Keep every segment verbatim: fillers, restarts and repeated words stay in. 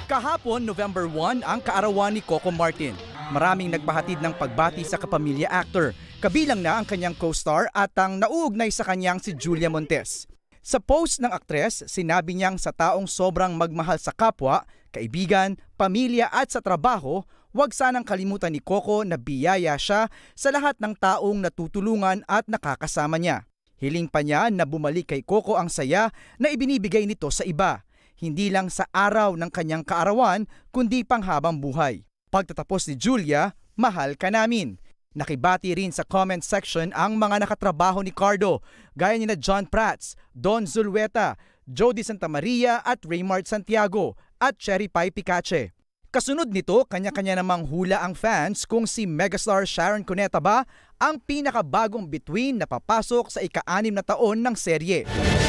Kahapon, November one, ang kaarawan ni Coco Martin. Maraming nagpahatid ng pagbati sa kapamilya actor. Kabilang na ang kanyang co-star at ang nauugnay sa kanyang si Julia Montes. Sa post ng aktres, sinabi niyang sa taong sobrang magmahal sa kapwa, kaibigan, pamilya at sa trabaho, huwag sanang kalimutan ni Coco na biyaya siya sa lahat ng taong natutulungan at nakakasama niya. Hiling pa niya na bumalik kay Coco ang saya na ibinibigay nito sa iba. Hindi lang sa araw ng kanyang kaarawan, kundi panghabang buhay. Pagtatapos ni Julia, mahal ka namin. Nakibati rin sa comment section ang mga nakatrabaho ni Cardo, gaya ni na John Prats, Don Zulueta, Jody Santa Maria at Raymart Santiago at Cherry Pie Picache. Kasunod nito, kanya-kanya namang hula ang fans kung si megastar Sharon Cuneta ba ang pinakabagong bituin na papasok sa ika-anim na taon ng serye.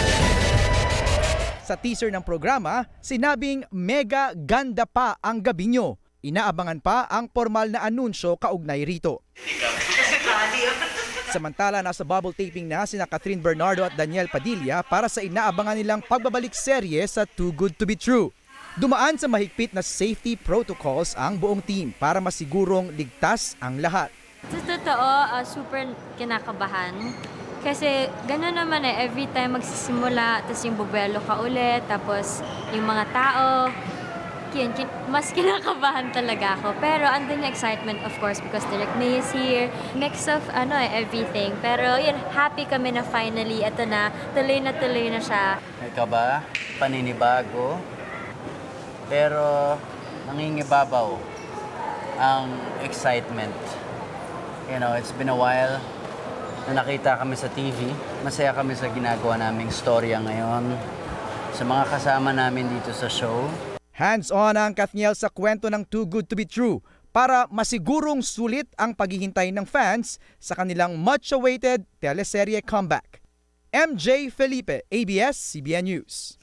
Sa teaser ng programa, sinabing mega ganda pa ang gabi nyo. Inaabangan pa ang formal na anunsyo kaugnay rito. Samantala, nasa bubble taping na sina Catherine Bernardo at Daniel Padilla para sa inaabangan nilang pagbabalik serye sa Too Good to Be True. Dumaan sa mahigpit na safety protocols ang buong team para masigurong ligtas ang lahat. Sa totoo, uh, super kinakabahan. Kasi gano'n naman eh, every time magsisimula, tapos yung bubuelo ka ulit, tapos yung mga tao, yun, kin mas kinakabahan talaga ako. Pero andun yung excitement, of course, because Direk May is here. Mix of ano eh, everything. Pero yun, happy kami na finally, ito na, tuloy na tuloy na siya. May kaba, paninibago, pero nangingibabaw ang excitement. You know, it's been a while na nakita kami sa T V. Masaya kami sa ginagawa naming storya ngayon, sa mga kasama namin dito sa show. Hands-on ang Kathniel sa kwento ng Too Good to Be True para masigurong sulit ang paghihintay ng fans sa kanilang much-awaited teleserye comeback. M J Felipe, A B S C B N News.